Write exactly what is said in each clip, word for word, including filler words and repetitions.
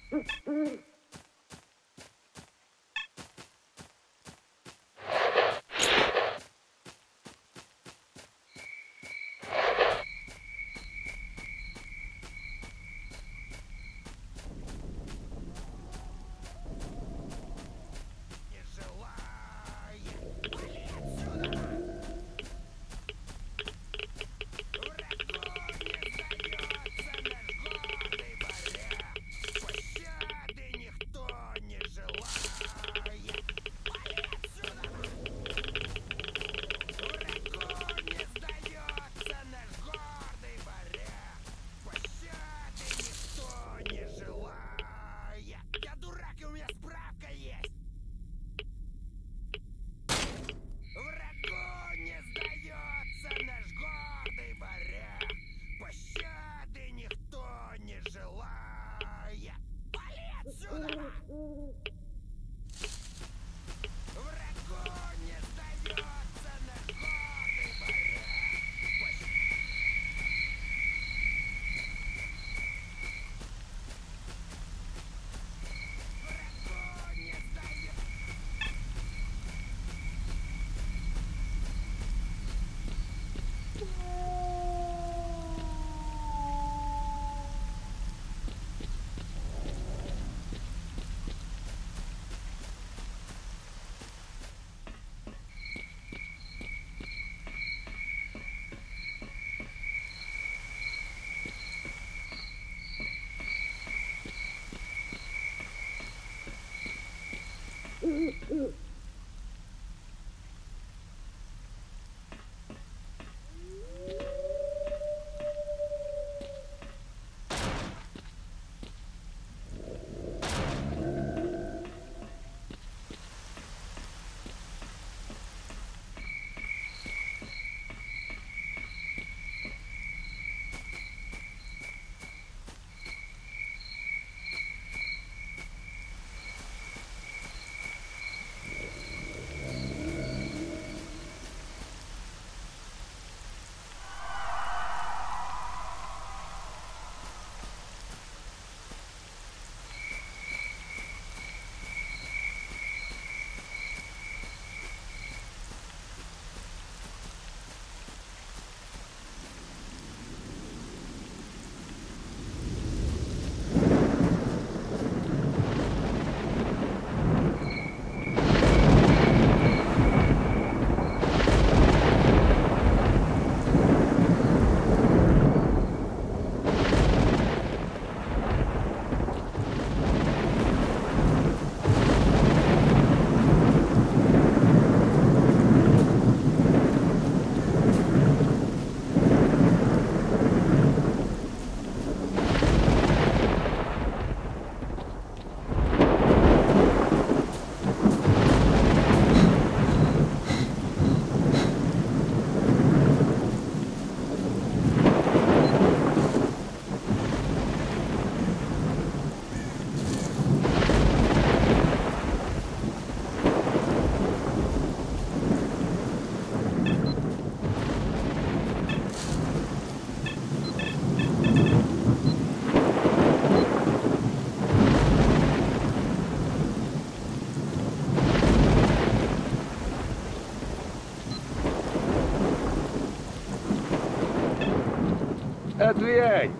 Отвянь!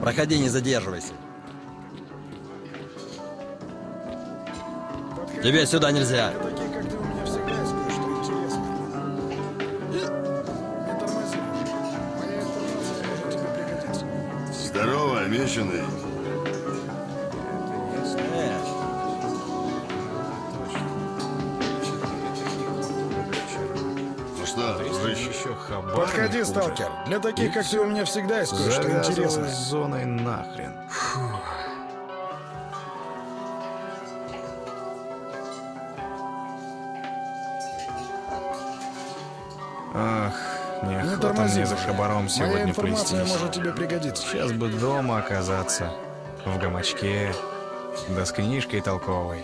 Проходи, не задерживайся. Подходи. Тебе сюда нельзя. Для таких, как ты, у меня всегда есть кое-что интересное. Не тормози. Моя информация может тебе пригодиться. Здорово, меченый. Ну что, дружище? Еще хабар. Подходи, сталкер. Для таких, как ты, у меня всегда есть кое-что Завязывай интересное. с зоной нахрен. Ах, Не неохота тормози. мне за хабаром Моя сегодня информация плестись. может тебе пригодиться. Сейчас бы дома оказаться, в гамачке, да с книжкой толковой.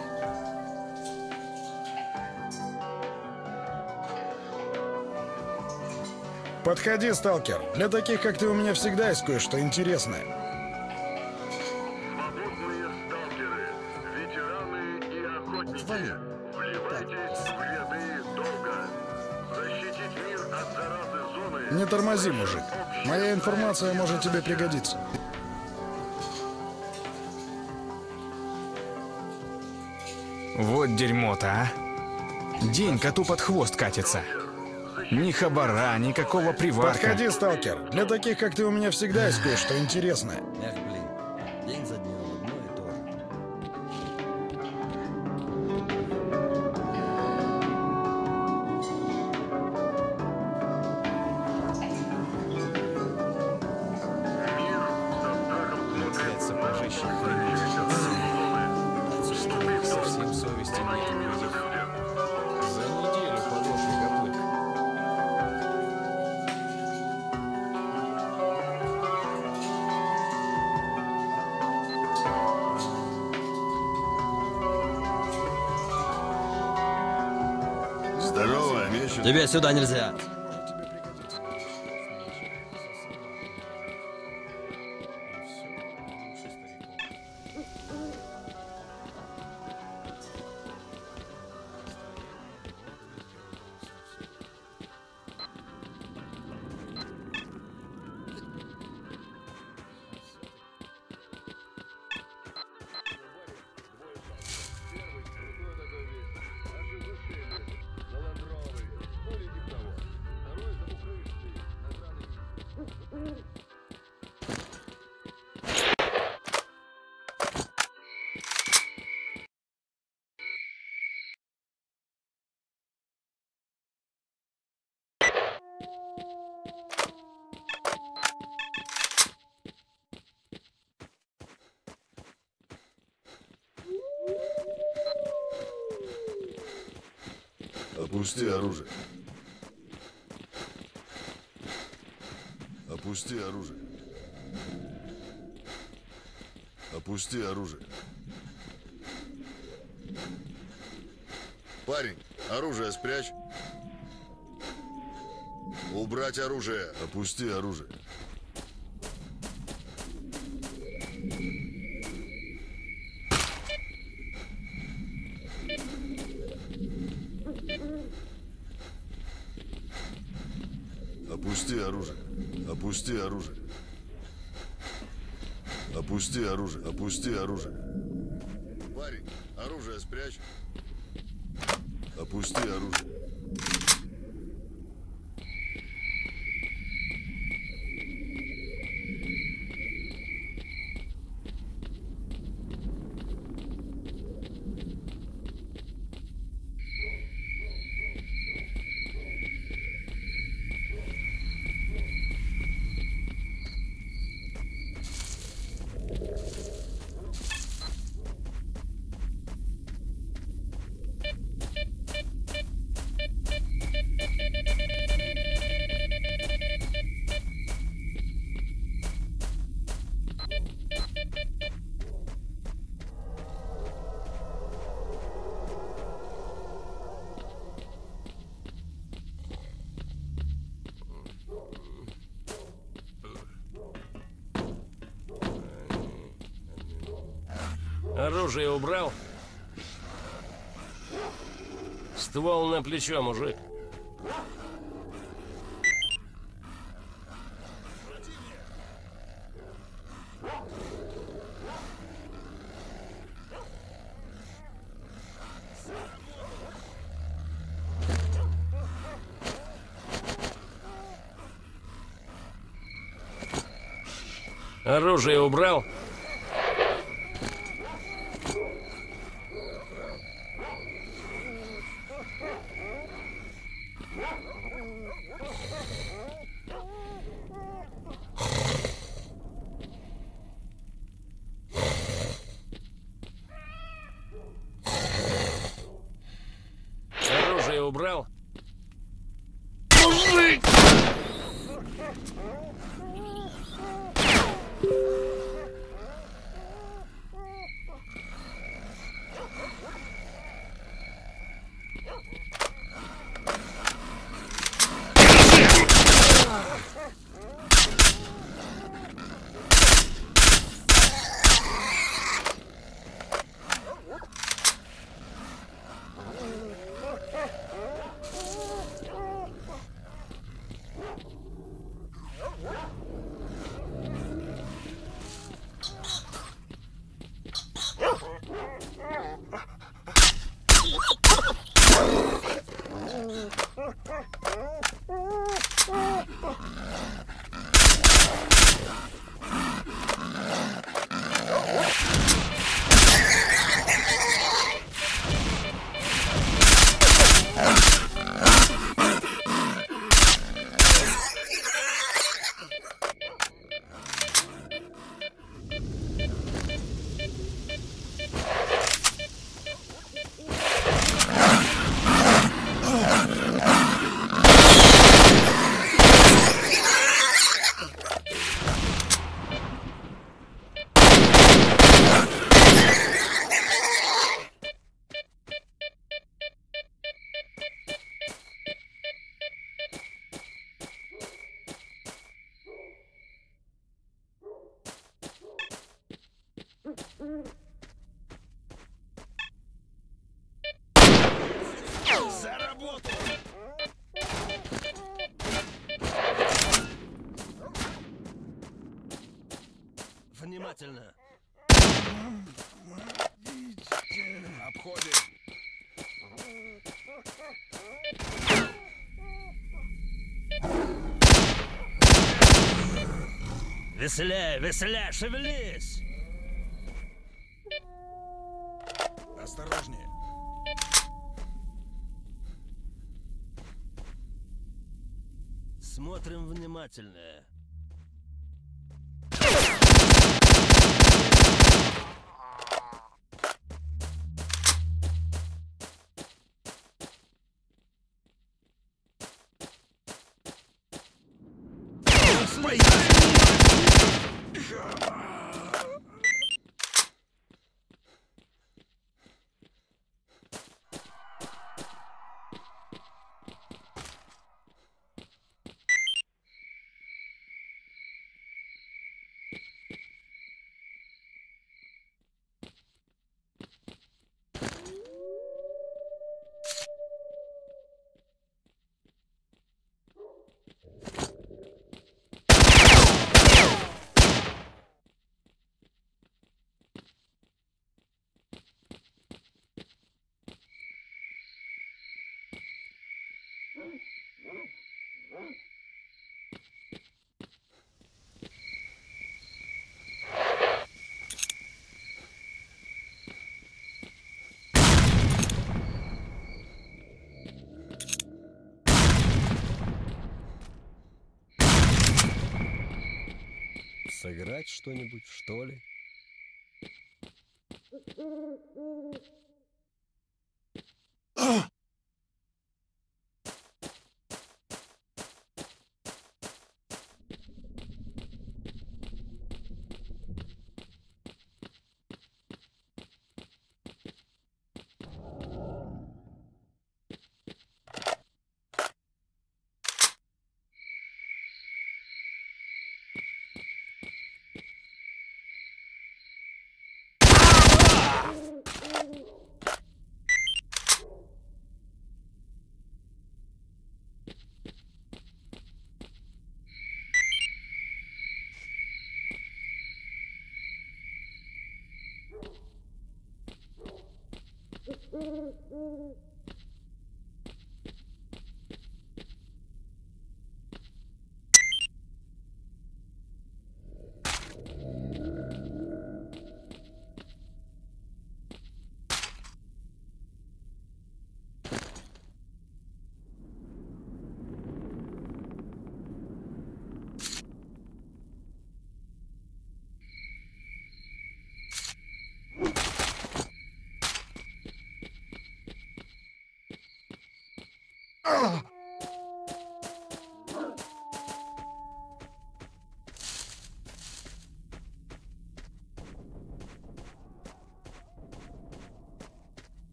Подходи, сталкер. Для таких, как ты, у меня всегда есть кое-что интересное. Свободные сталкеры, ветераны и охотники. Вливайтесь в ряды долга. Защитить мир от заразы зоны. Не тормози, мужик. Моя информация может тебе пригодиться. Вот дерьмо-то, а! День коту под хвост катится. Ни хабара, никакого приварка. Подходи, сталкер. Для таких, как ты, у меня всегда есть кое-что интересное. Эх, блин. День за днем одно и то же. Мир со страхом смотрит на уходящих от зоны. Вступи в долг. Совсем совести Помоги нет. мирным людям. За неделю подошли гоплык. Здорово, меченый. Тебе сюда нельзя. Опусти оружие. Опусти оружие. Опусти оружие. Парень, оружие спрячь. Убрать оружие. Опусти оружие. Опусти оружие. Опусти оружие. Опусти оружие. Опусти оружие. Парень, оружие спрячь. Опусти оружие. Оружие убрал? Ствол на плечо, мужик. Оружие убрал? Оружие убрал? Мужик! За работу! Внимательно. Обходим. Веселее, веселее, шевелись! Осторожнее. Смотрим внимательно. Сыграть что-нибудь, что ли?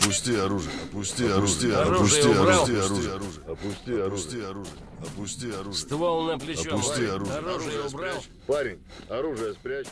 Опусти оружие, опусти оружие, Оружие опусти убрал. оружие, опусти оружие, опусти оружие, опусти оружие. Ствол на плечо. Опусти Парень. оружие. Оружие убрал. Парень, оружие спрячь.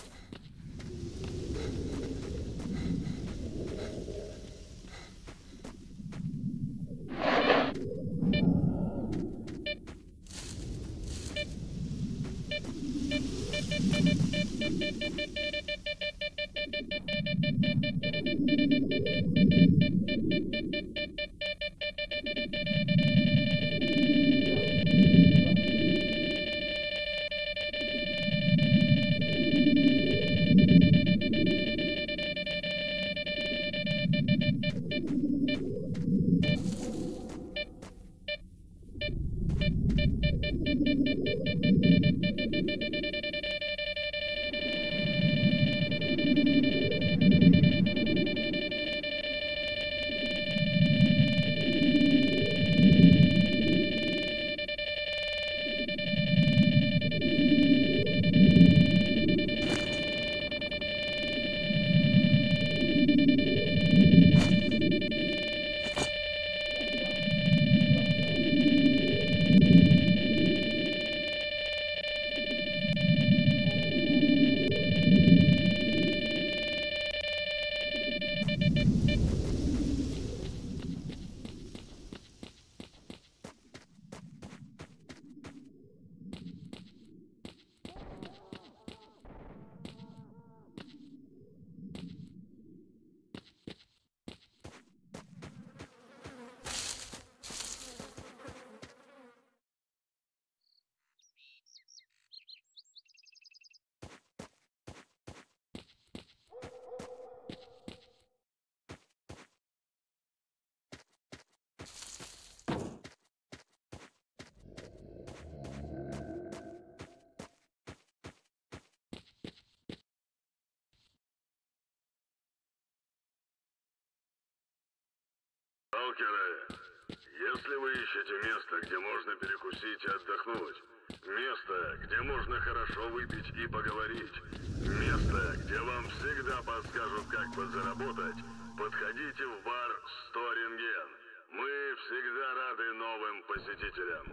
Сталкеры, если вы ищете место, где можно перекусить и отдохнуть, место, где можно хорошо выпить и поговорить, место, где вам всегда подскажут, как подзаработать, подходите в бар сто рентген. Мы всегда рады новым посетителям.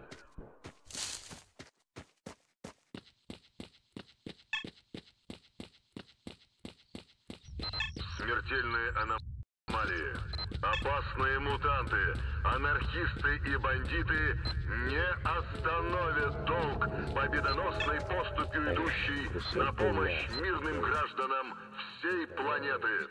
Смертельные аномалии, опасные мутанты, анархисты и бандиты не остановят долг победоносной поступью, идущей на помощь мирным гражданам всей планеты.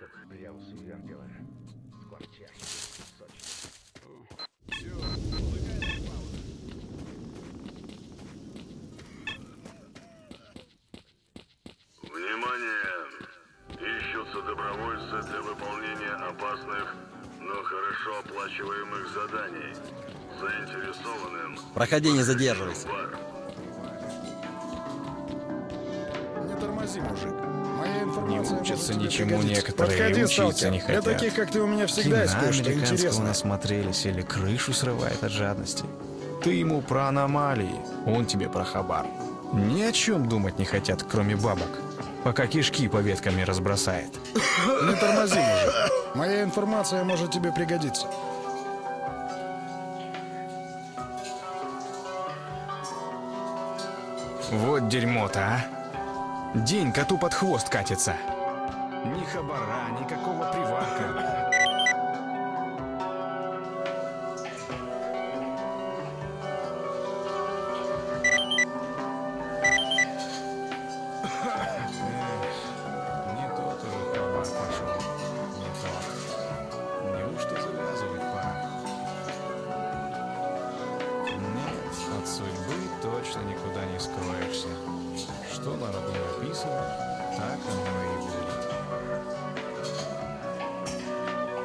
Внимание! Ищутся добровольцы для выполнения опасных, но хорошо оплачиваемых заданий. Заинтересованным... Проходи, не задерживайся. Не тормози, мужик. Моя информация Не учатся может тебе ничему пригодиться. некоторые, Подходи, учиться сталкер. не Для хотят. таких, как ты, у меня всегда есть Кино кое-что американского интересное. насмотрелись или крышу срывает от жадности. Ты ему про аномалии, он тебе про хабар. Ни о чем думать не хотят, кроме бабок, пока кишки по веткам не разбросает. Не тормози, мужик. Моя информация может тебе пригодиться. Вот дерьмо-то, а! День коту под хвост катится. Ни хабара, никакого приварка. Не тот уже хабар пошел. Не тот. Неужто завязывать пора? Нет, от судьбы точно никуда не скроешься. Что на роду написано, так оно и будет.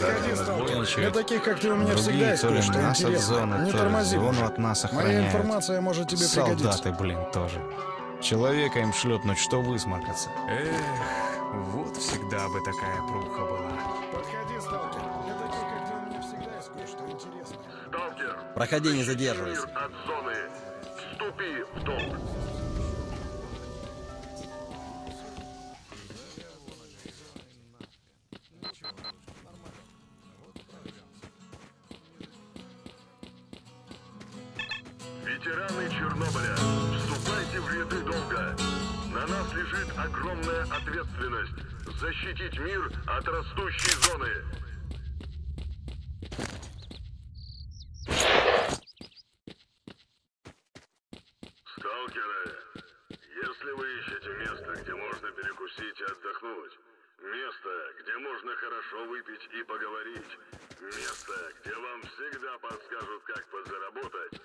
Подходи, сталкер. Для таких, как ты, у меня всегда Другие есть то ли кое-что нас от интересное. зоны, Не то ли тормози, зону мужик. от нас Моя охраняют. информация может тебе пригодиться. Солдаты, блин, тоже. Человека им шлепнуть, что высморкаться. Эх, вот всегда бы такая пруха была. Подходи, сталкер. Для таких, как ты, у меня всегда есть кое-что интересное. Сталкер, Проходи, не защити задерживайся. мир от зоны. Вступи в дом. Ветераны Чернобыля, вступайте в ряды долга. На нас лежит огромная ответственность защитить мир от растущей зоны. Сталкеры, если вы ищете место, где можно перекусить и отдохнуть, место, где можно хорошо выпить и поговорить, место, где вам всегда подскажут, как подзаработать,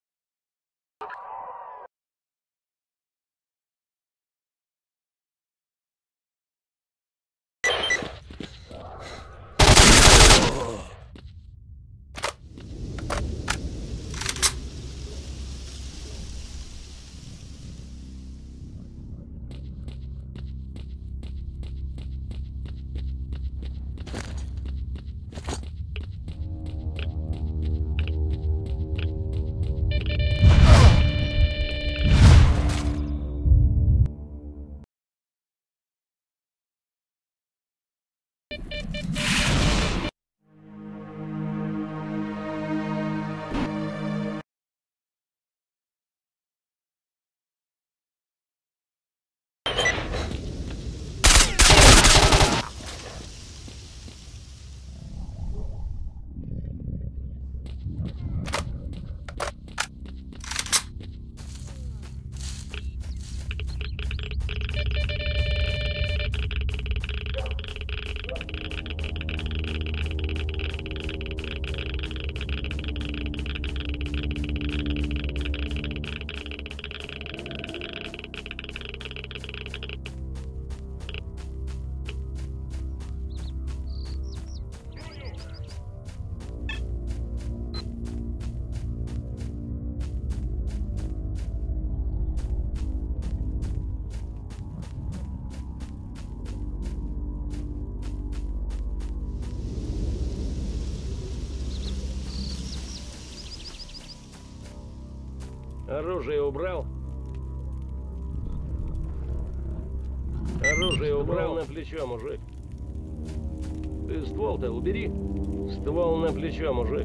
Оружие убрал? Оружие убрал на плечо, мужик. Ты ствол-то убери. Ствол на плечо, мужик.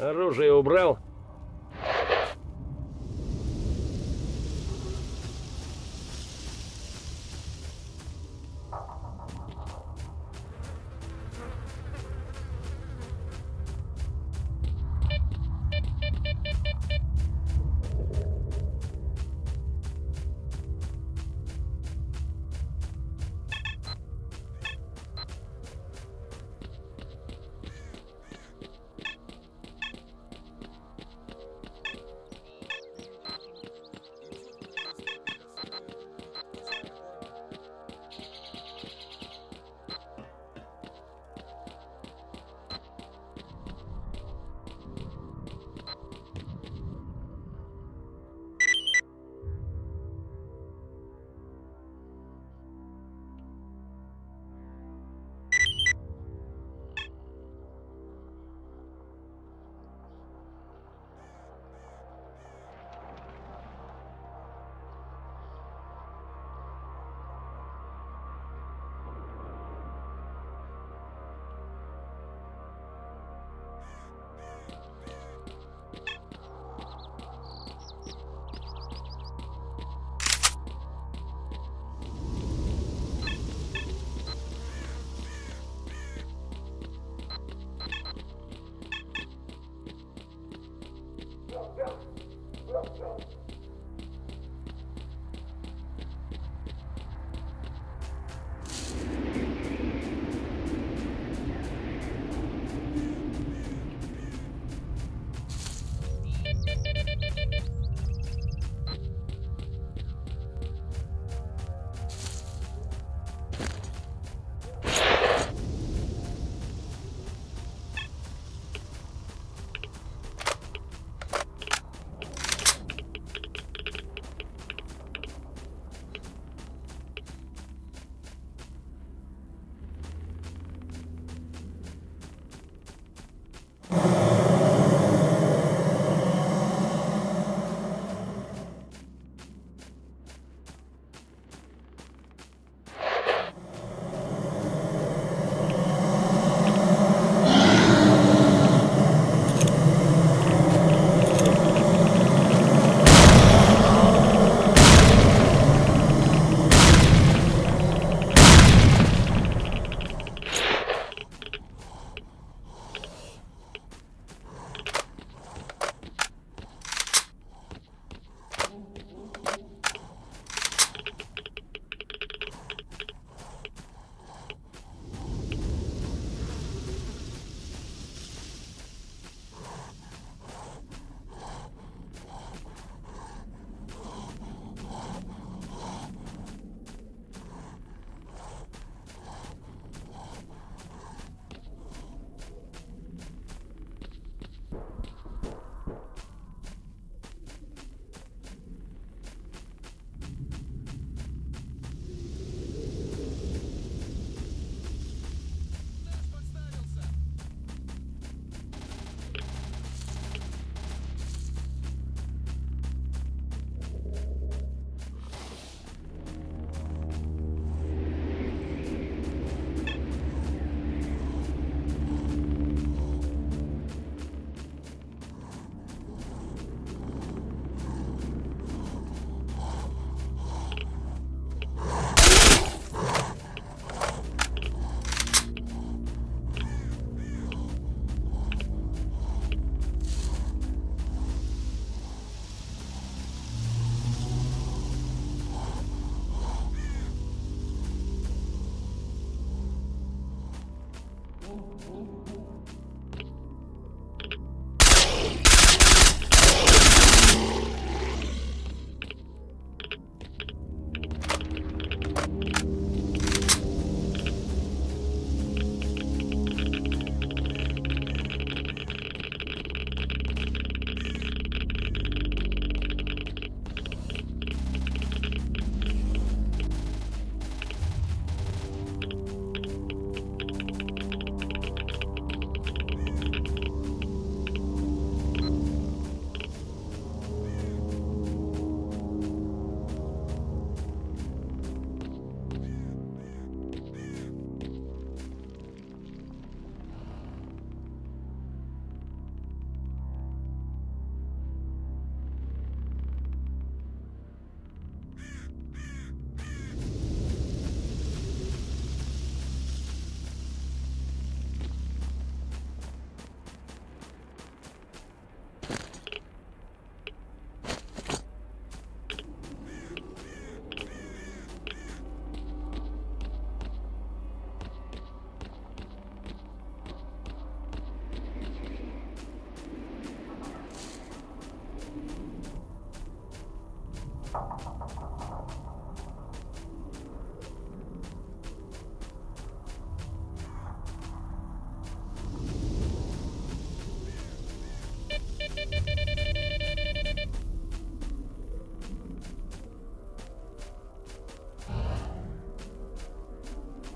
Оружие убрал?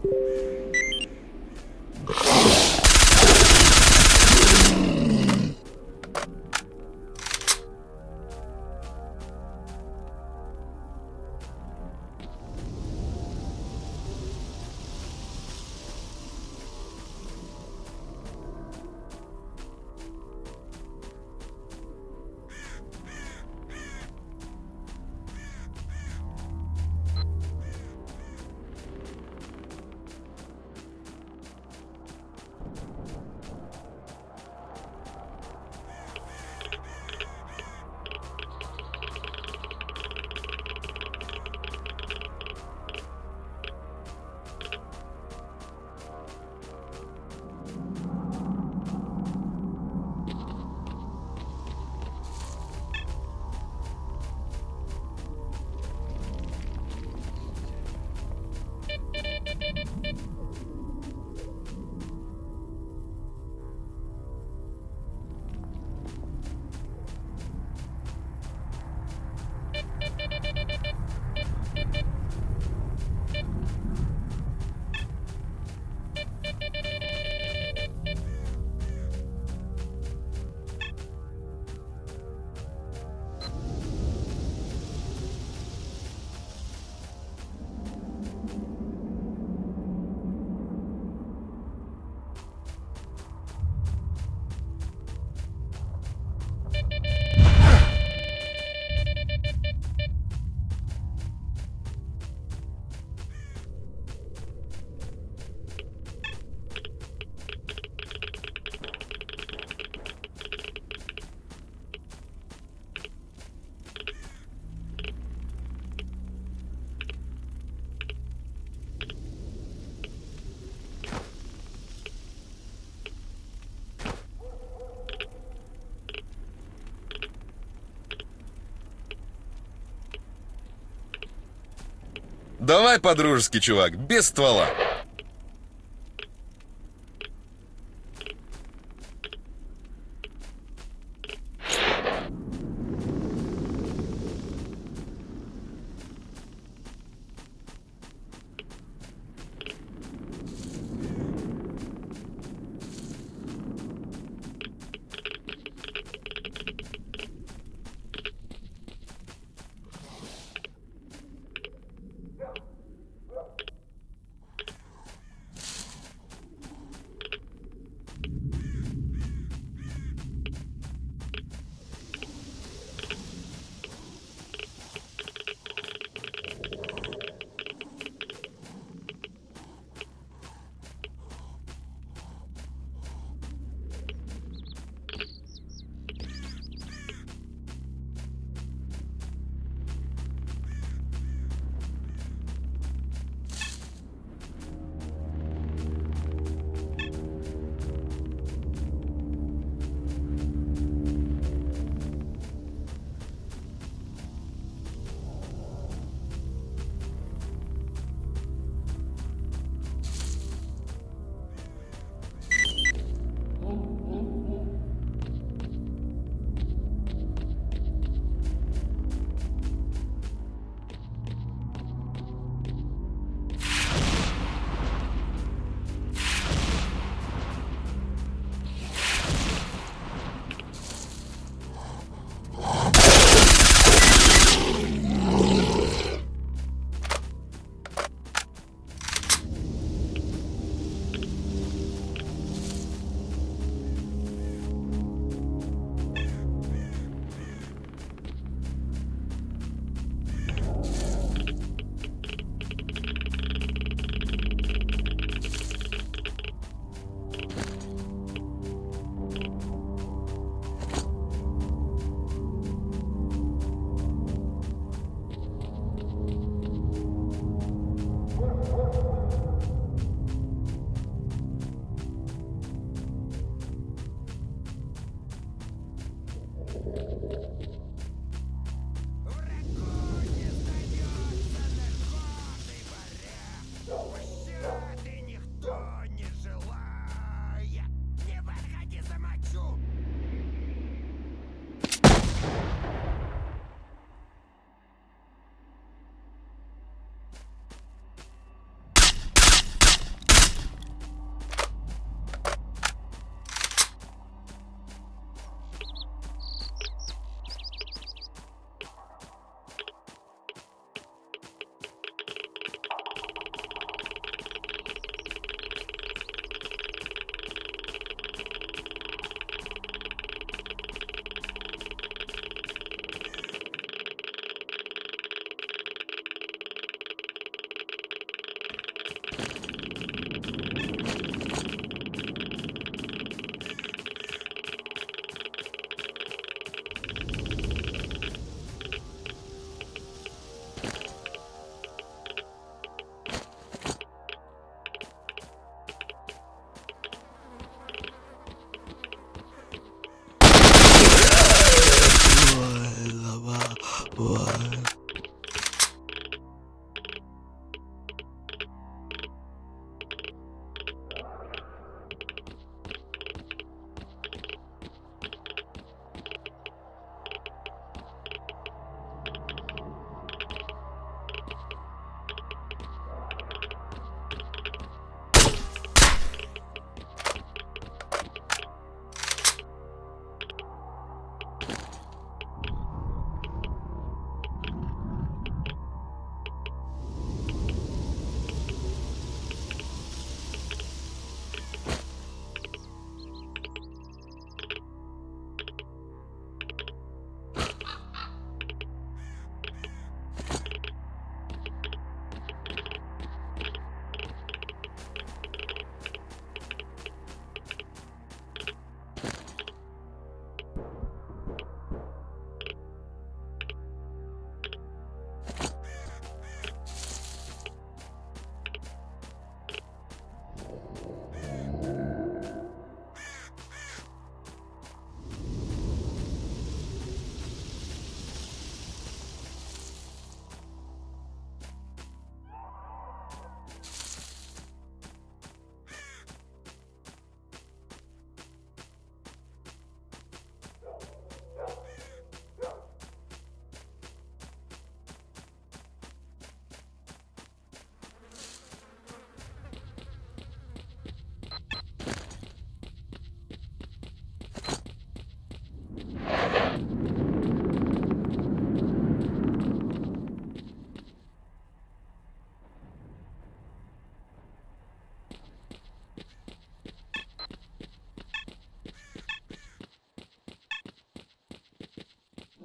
Давай по-дружески, чувак, без ствола.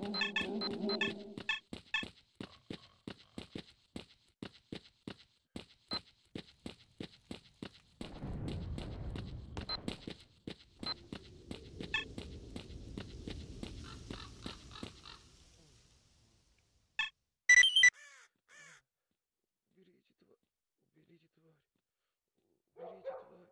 Уберите, тварь. Уберите, тварь. Уберите, тварь.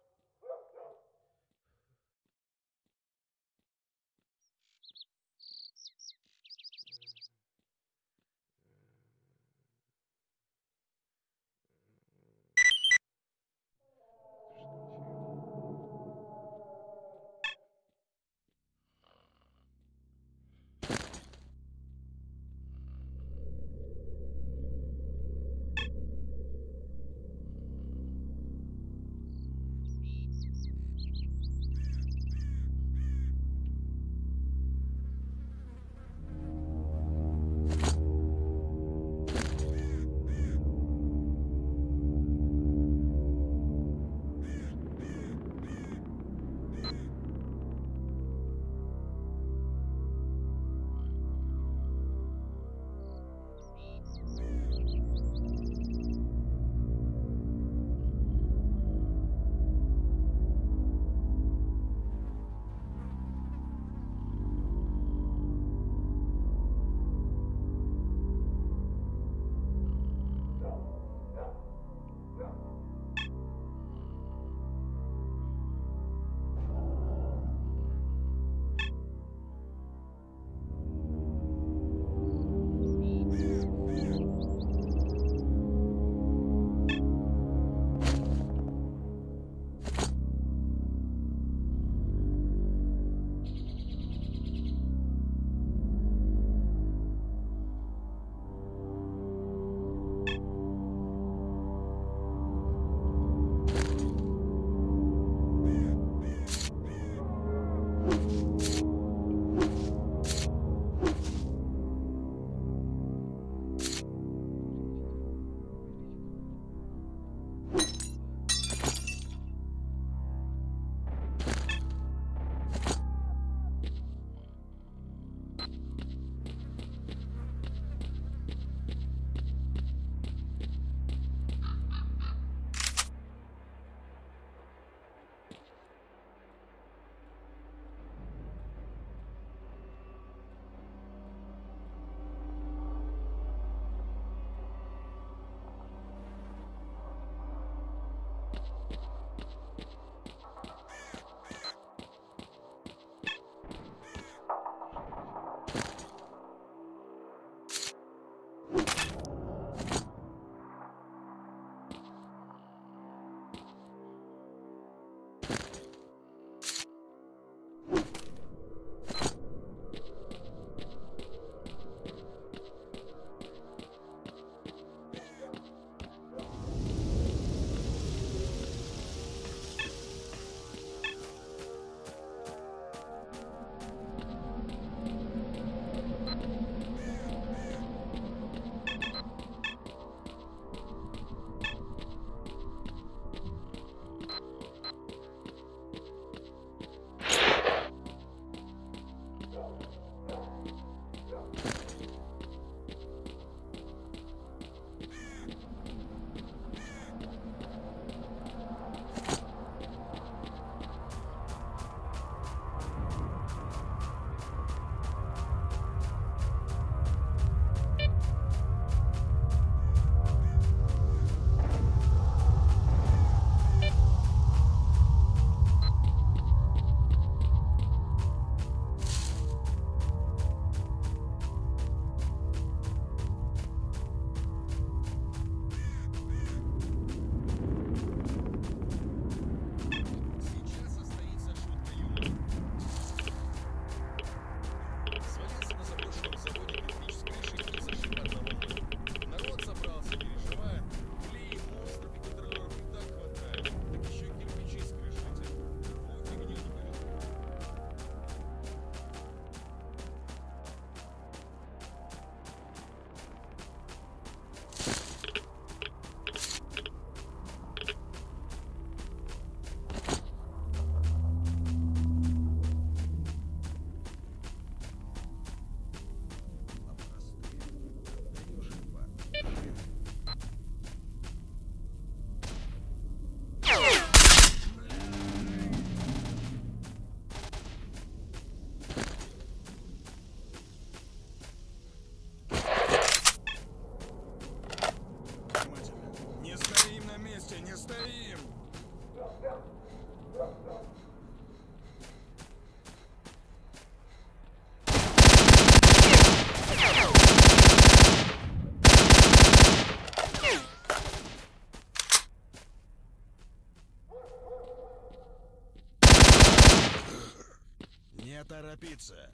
торопиться.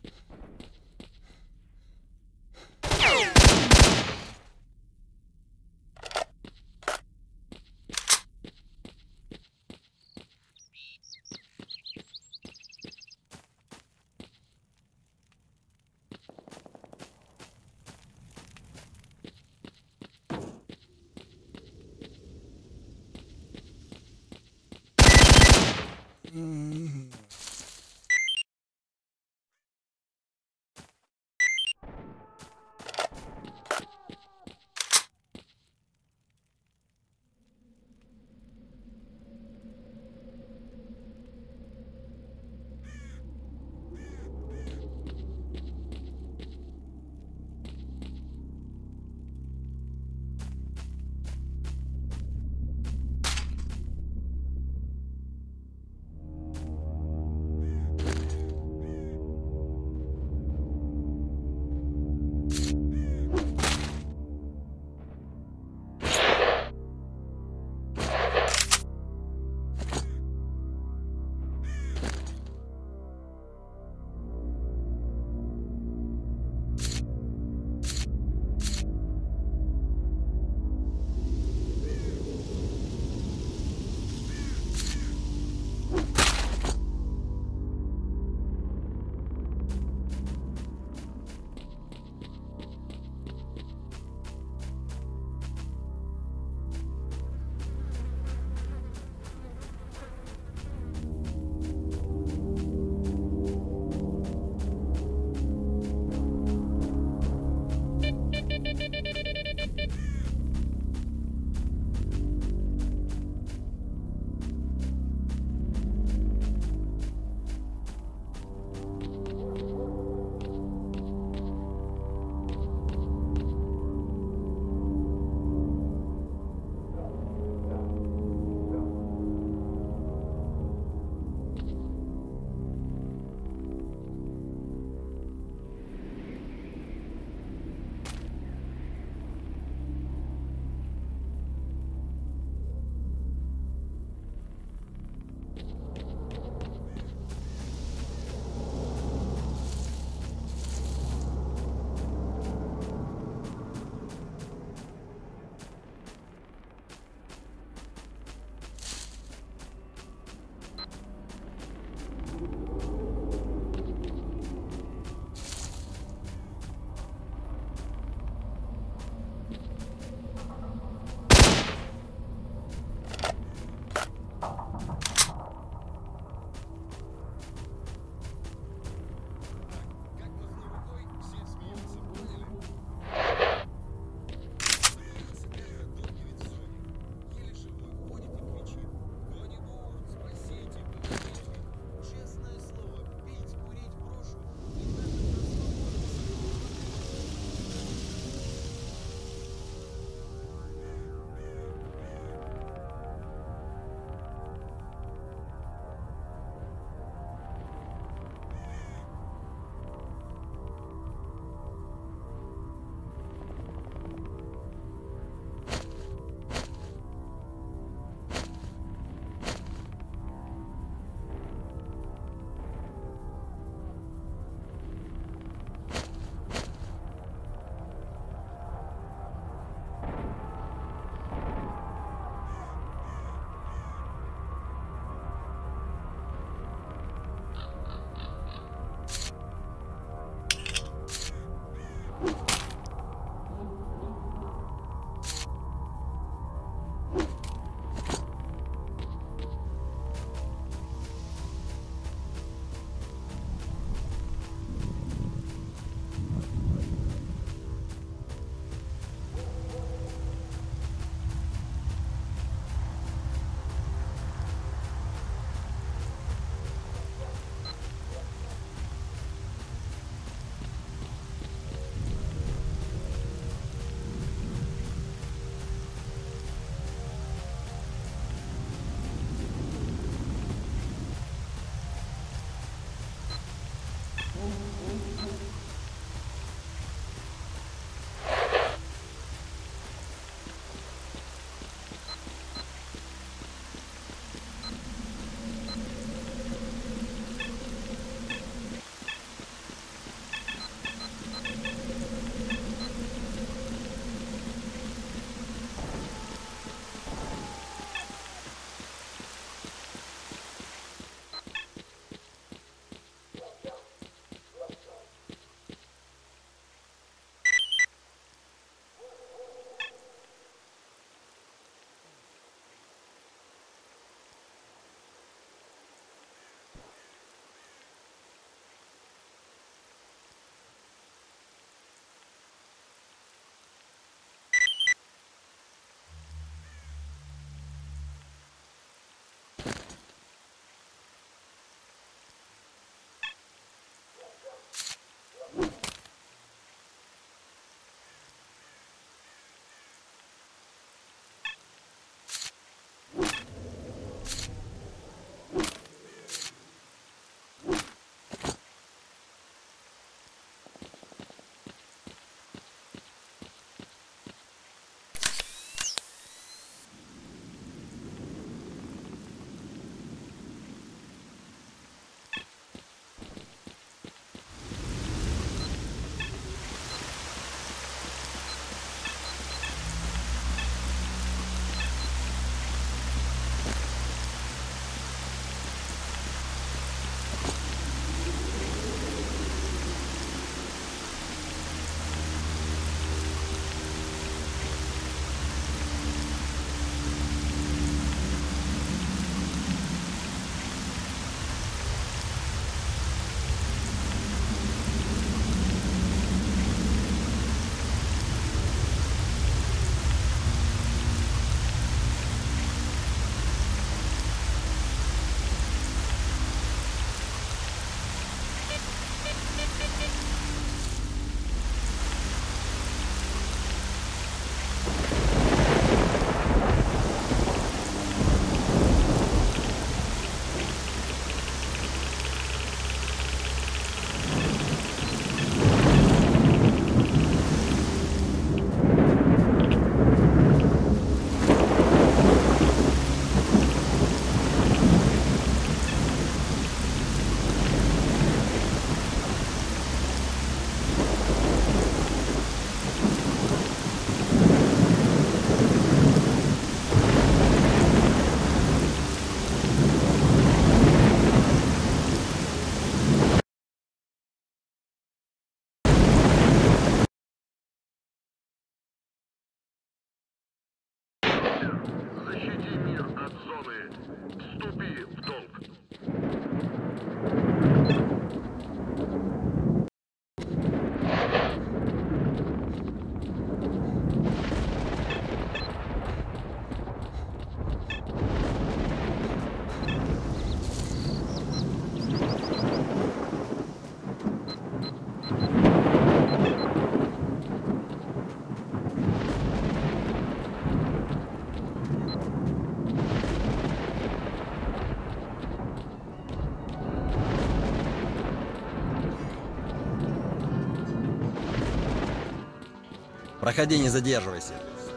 Проходи, не задерживайся.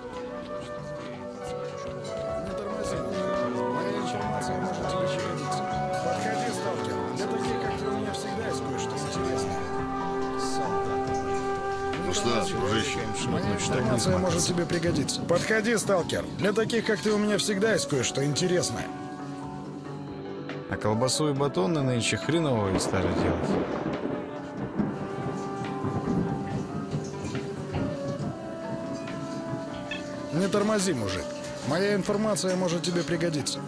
Не тормози. Моя информация может тебе пригодиться. Подходи, сталкер. Для таких, как ты, у меня всегда есть кое-что интересное. Ну что, дружище? Моя информация может тебе пригодиться. Подходи, сталкер. Для таких, как ты, у меня всегда есть кое-что интересное. А колбасу и батоны нынче хреново стали делать. Не тормози, мужик. Моя информация может тебе пригодиться.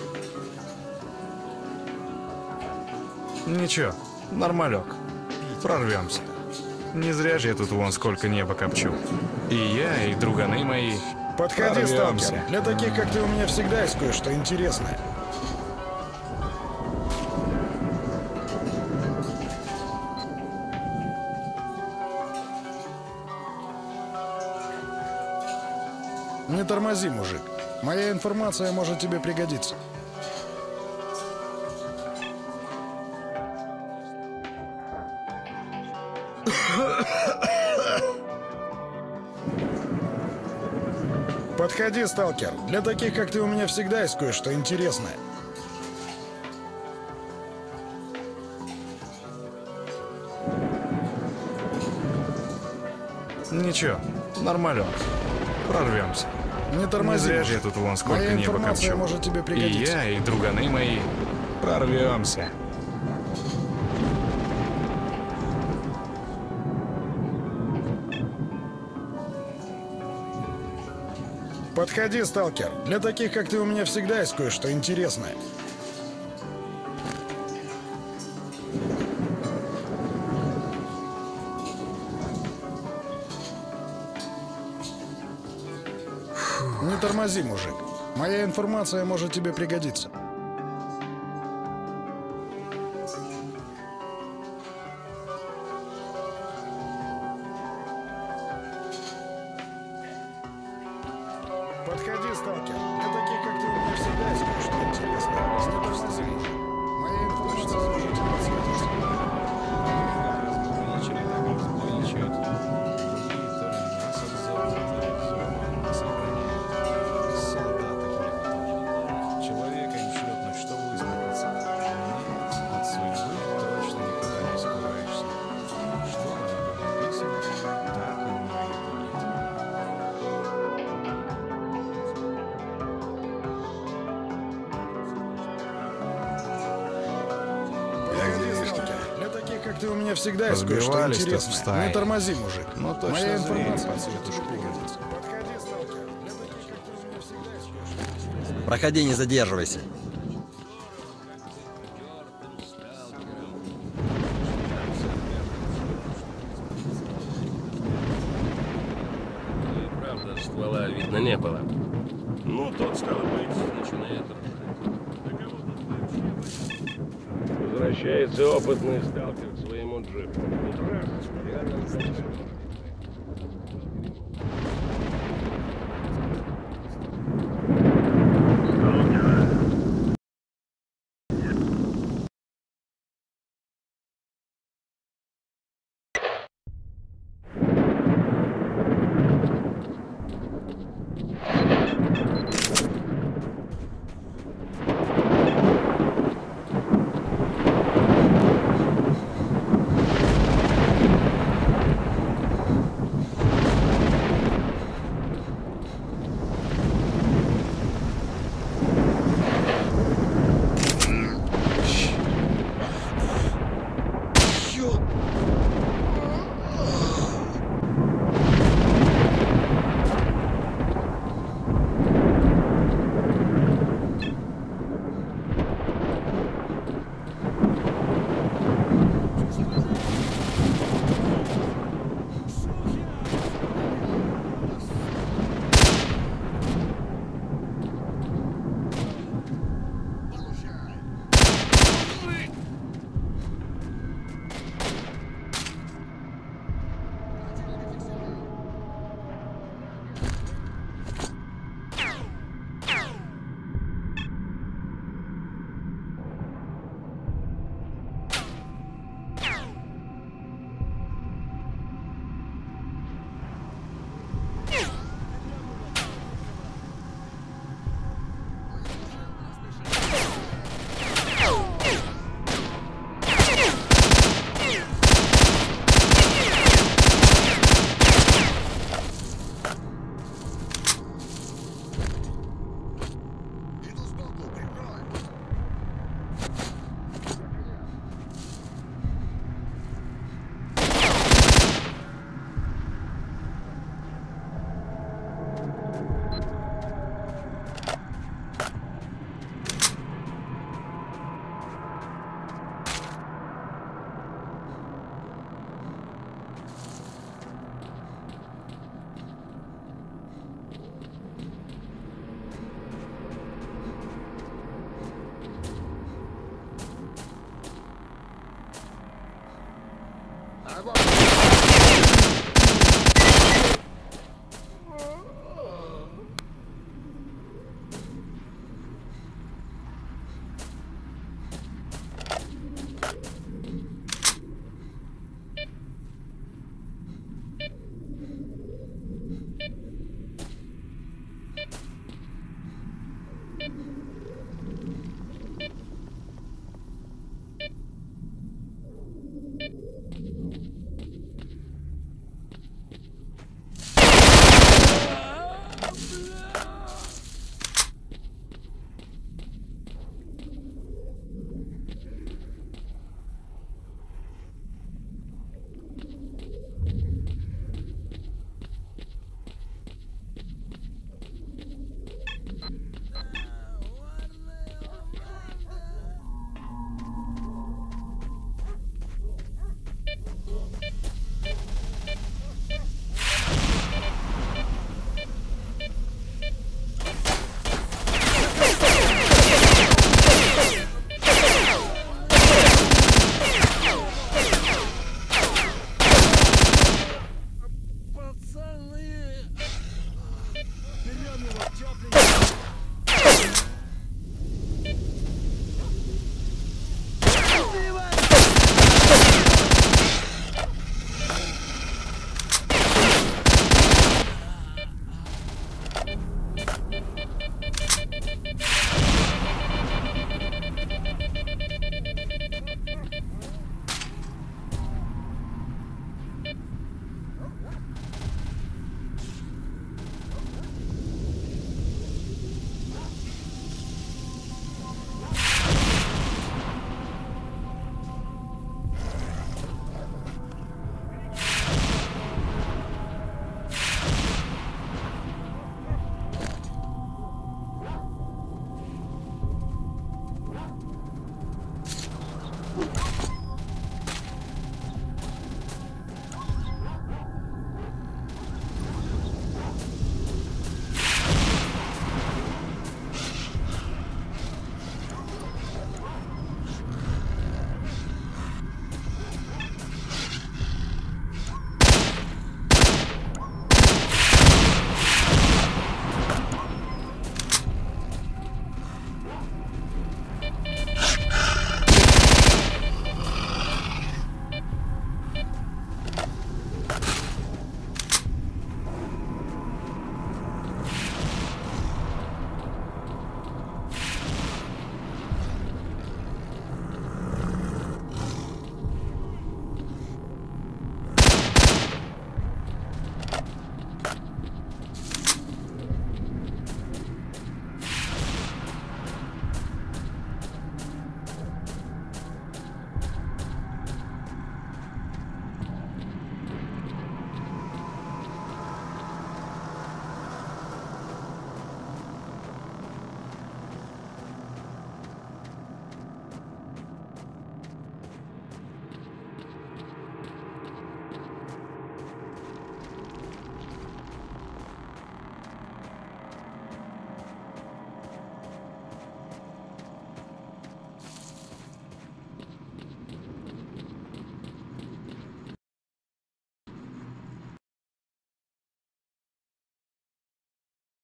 Ничего, нормалек. Прорвемся. Не зря же я тут вон сколько неба копчу. И я, и друганы мои. Подходи, Прорвемся. сталкер. Для таких, как ты, у меня всегда есть кое-что интересное. Не тормози, мужик. Моя информация может тебе пригодиться. Подходи, сталкер. Для таких, как ты, у меня всегда есть кое-что интересное. Ничего, нормалек. Прорвемся. Не Не тормози. зря мужик. же я тут вон сколько Моя неба информация копчу. может тебе И пригодиться. я, и друганы мои. Прорвемся. Подходи, сталкер. Для таких, как ты, у меня всегда есть кое-что интересное. Не тормози, мужик. Моя информация может тебе пригодиться. Подходи, сталкер. Для таких, как ты, у меня всегда есть кое-что интересное. Не тормози, мужик. Моя информация может тебе пригодиться. Человека им шлепнуть, что высмотреться. Нет, от судьбы точно никуда не скроешься. Что на небе написано, так оно и будет. Подходи, сталкер. Для таких, как ты, у меня всегда есть кое-что Разбивались тут в интересное. стае. Не тормози, мужик. Ну, точно Моя звери информация по может цвету тебе шкуры. пригодится. Подходи, сталкер. Для таких, как ты, у меня всегда есть кое-что интересное. Проходи, не задерживайся. И правда, ствола видно не было. Ну, тот, стало быть, начинает рушить. Возвращается опытный сталкер к своему джипу. Рядом с ним.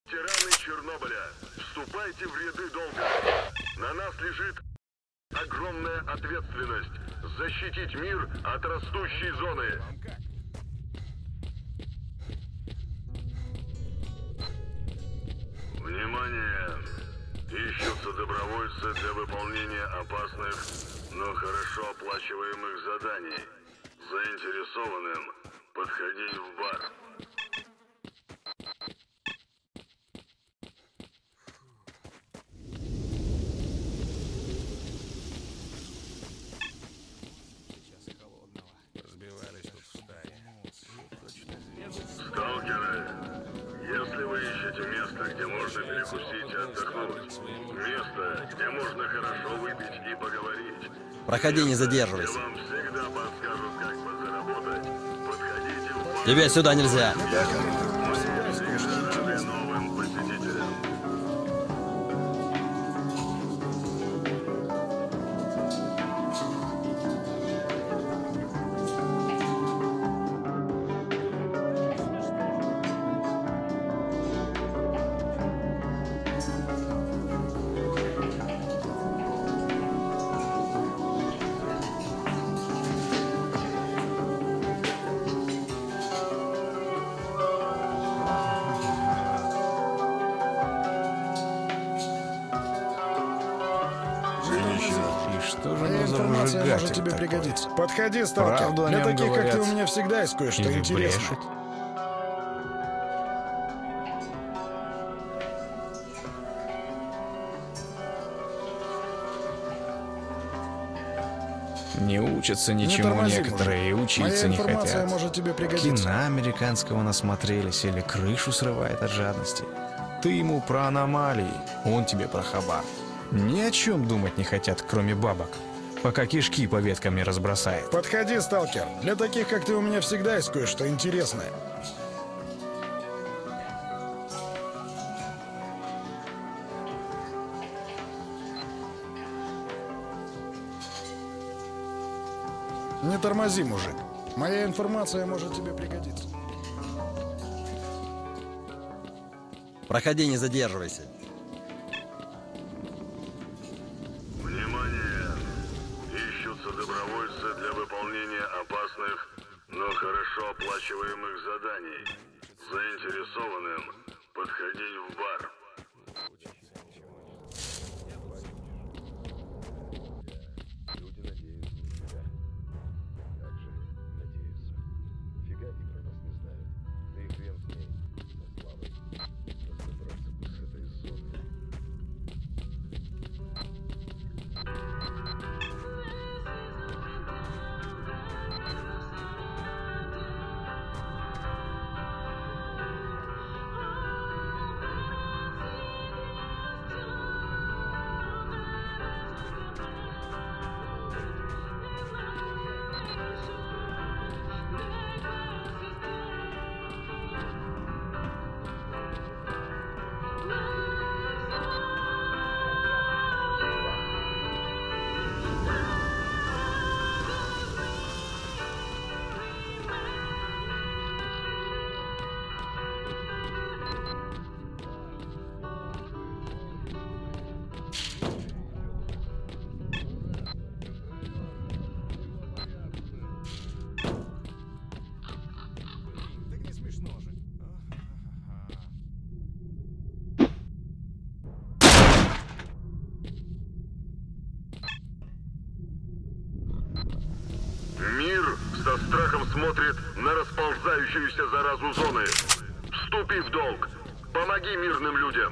Ветераны Чернобыля, вступайте в ряды долга. На нас лежит огромная ответственность защитить мир от растущей зоны. Внимание! Ищутся добровольцы для выполнения опасных, но хорошо оплачиваемых заданий. Заинтересованным подходить в бар. Сталкеры, если вы ищете место, где можно перекусить и отдохнуть, место, где можно хорошо выпить и поговорить, Проходи, не место, задерживайся. где вам всегда подскажут, как подзаработать, подходите в бар. Тебе сюда нельзя. Мы всегда рады новым посетителям. И что же Моя он за информация может выжигатель тебе такой? пригодиться. Подходи, сталкер. Правду о Для нем таких, как ты, говорят. у меня всегда есть кое-что Или интересное. брешет? Не учатся Не ничему тормози, некоторые и мужик. Моя учиться не информация хотят. может тебе пригодиться. Кино американского насмотрелись или крышу срывает от жадности. Ты ему про аномалии, он тебе про хабар. Ни о чем думать не хотят, кроме бабок, пока кишки по веткам не разбросает. Подходи, сталкер. Для таких, как ты, у меня всегда есть кое-что интересное. Не тормози, мужик. Моя информация может тебе пригодиться. Проходи, не задерживайся. Внимание! Ищутся добровольцы для выполнения опасных, но хорошо оплачиваемых заданий. Заинтересованным подходить в бар. Люди надеются на тебя. Как же надеются. Фига они про нас не знают. Да и хрен с ней, со славой. Разобраться бы с этой зоной. Мир со страхом смотрит на расползающуюся заразу зоны. Вступи в долг. Помоги мирным людям.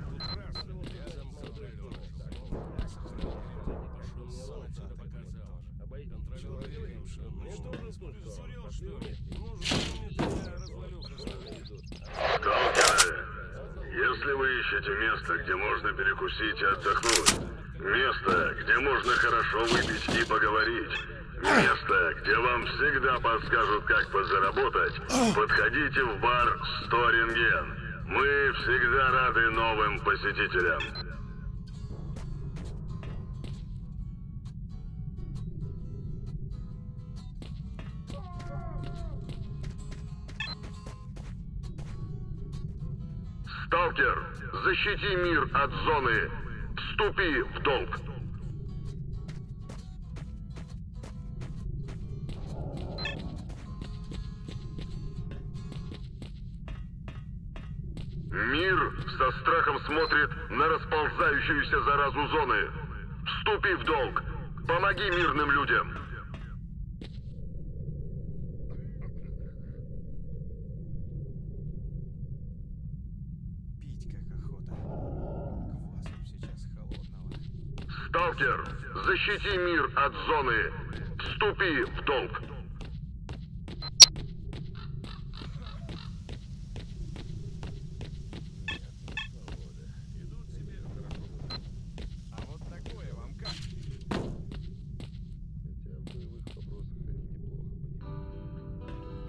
Сталкеры, если вы ищете место, где можно перекусить и отдохнуть, место, где можно хорошо выпить и поговорить, место, где вам всегда подскажут, как подзаработать, подходите в бар сто рентген. Мы всегда рады новым посетителям. Сталкер, защити мир от зоны. Вступи в долг. Мир со страхом смотрит на расползающуюся заразу зоны. Вступи в долг. Помоги мирным людям. Пить как охота. Квасу сейчас холодного. Сталкер, защити мир от зоны. Вступи в долг. А вот такое вам как? Хотя в боевых вопросах они неплохо понимают.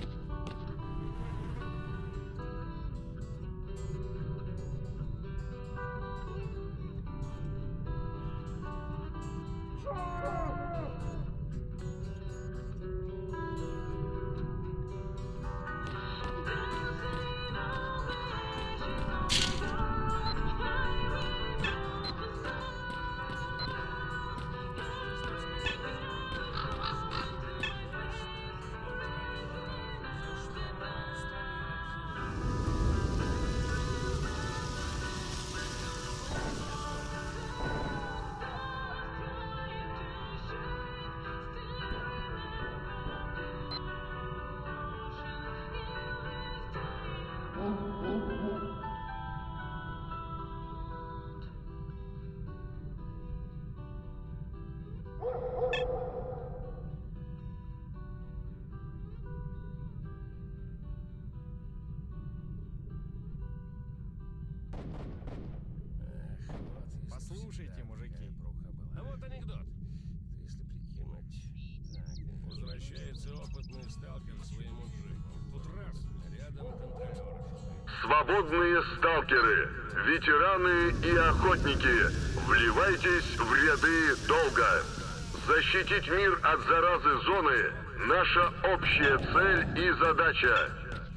Послушайте, мужики. А вот анекдот. Если прикинуть. Так, возвращается опытный сталкер к своему джипу. Тут раз, рядом контролер. Свободные сталкеры, ветераны и охотники, вливайтесь в ряды долга. Защитить мир от заразы зоны – наша общая цель и задача.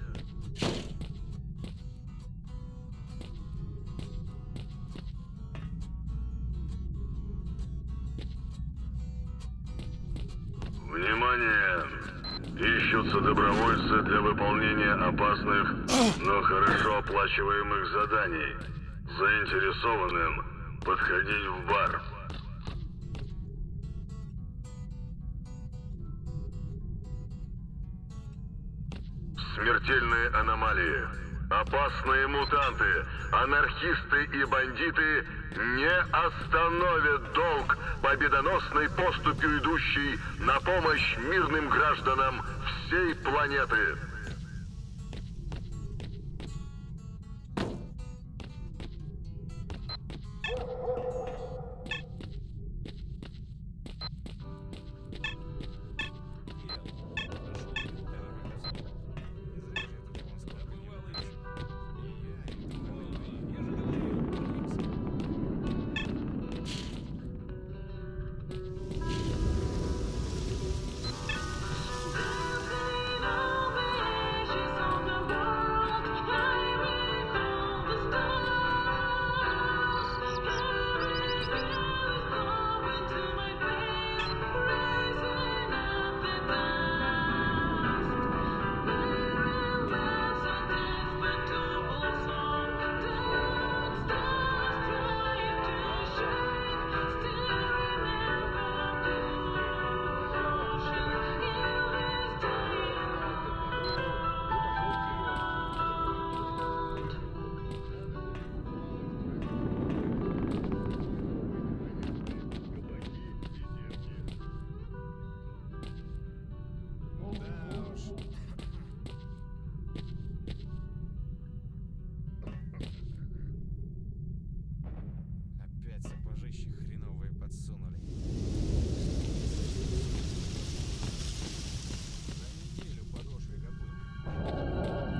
Внимание! Ищутся добровольцы для выполнения опасных, но хорошо оплачиваемых заданий. Заинтересованным подходить в бар. Смертельные аномалии, опасные мутанты, анархисты и бандиты не остановят долг, победоносной поступью идущий на помощь мирным гражданам всей планеты. Опять сапожище хреновые подсунули. За неделю подошвы готовы.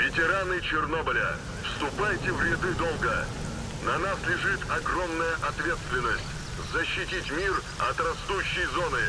Ветераны Чернобыля, вступайте в ряды долга. На нас лежит огромная ответственность защитить мир от растущей зоны.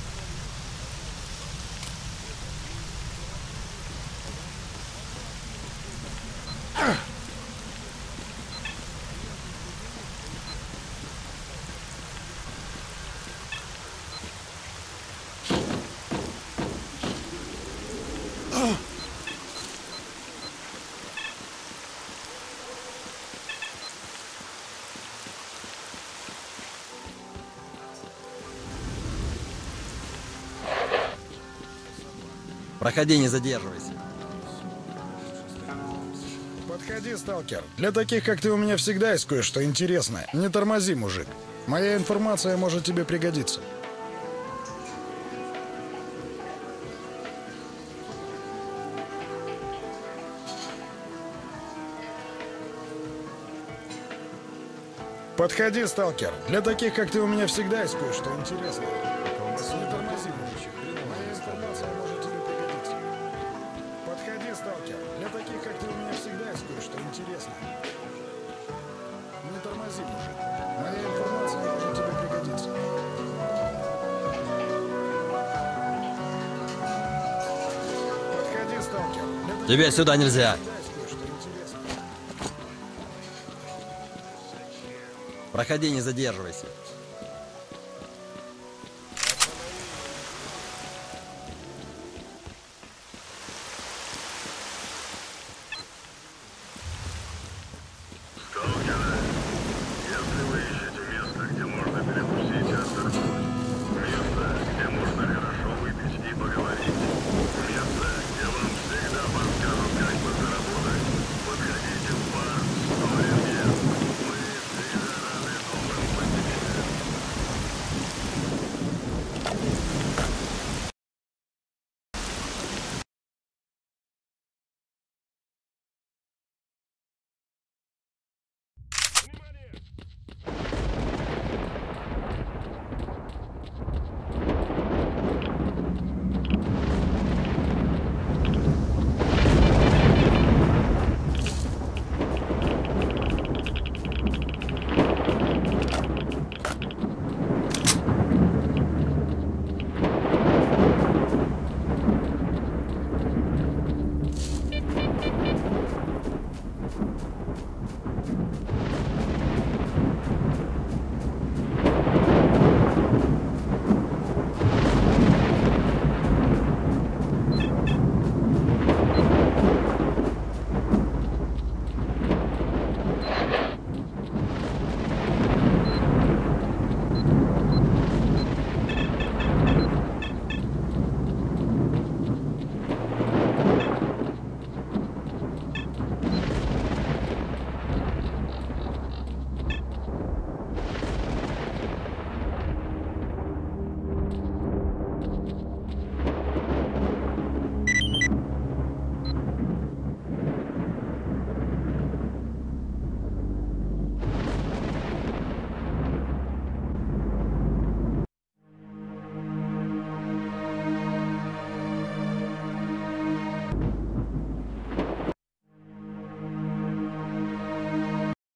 Проходи, не задерживайся. Подходи, сталкер. Для таких, как ты, у меня всегда есть кое-что интересное. Не тормози, мужик. Моя информация может тебе пригодиться. Подходи, сталкер. Для таких, как ты, у меня всегда есть кое-что интересное. Не тормози, мужик. Моя информация может тебе пригодиться. Подходи, сталкер. Для таких, как ты, у меня всегда есть кое-что интересное. Не тормози, мужик. Моя информация может тебе пригодиться. Подходи, сталкер. Для таких, Тебе сюда нельзя. всегда есть кое-что интересное. Проходи, не задерживайся.